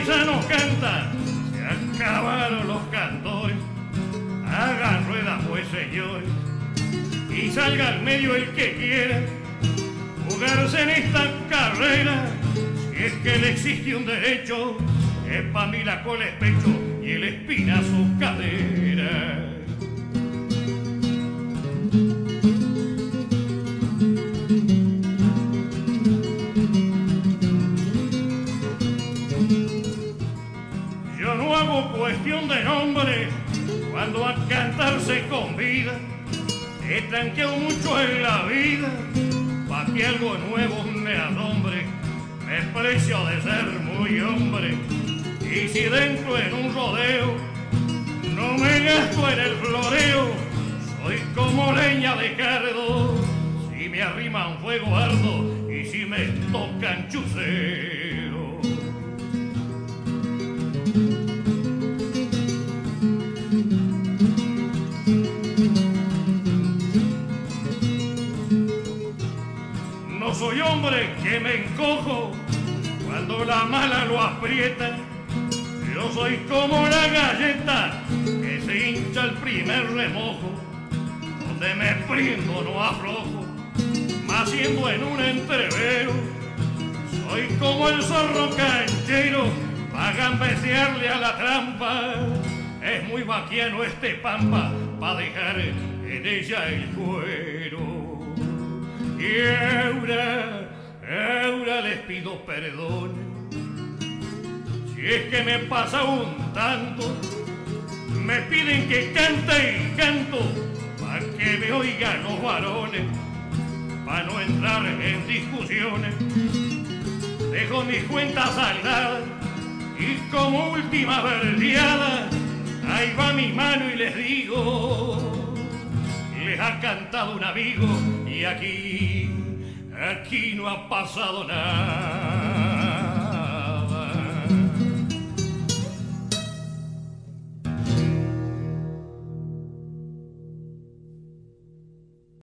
paisanos cantan, se acabaron los cantores. Hagan rueda pues señores, y salga al medio el que quiera jugarse en esta carrera. Si es que le existe un derecho, es pa' mí la cola es pecho y el espinazo cadera. Yo no hago cuestión de nombre cuando a cantar se convida. He tranqueado mucho en la vida pa' que algo nuevo me asombre. Me precio de ser muy hombre, y si dentro en un rodeo no me gasto en el floreo, soy como leña de cardo si me arriman fuego ardo y si me tocan chuceo. No soy hombre que me encojo cuando la mala lo aprieta. Yo soy como la galleta que se hincha el primer remojo. Donde me prendo no aflojo, más siendo en un entrevero. Soy como el zorro canchero pa' gambetearle a la trampa. Es muy vaquiano este pampa pa' dejar en ella el cuero. Y ahora les pido perdón si es que me pasa un tanto. Me piden que cante y canto pa' que me oigan los varones, pa' no entrar en discusiones. Dejo mis cuentas saldadas y como última verdeada ahí va mi mano y les digo: les ha cantado un amigo y aquí no ha pasado nada.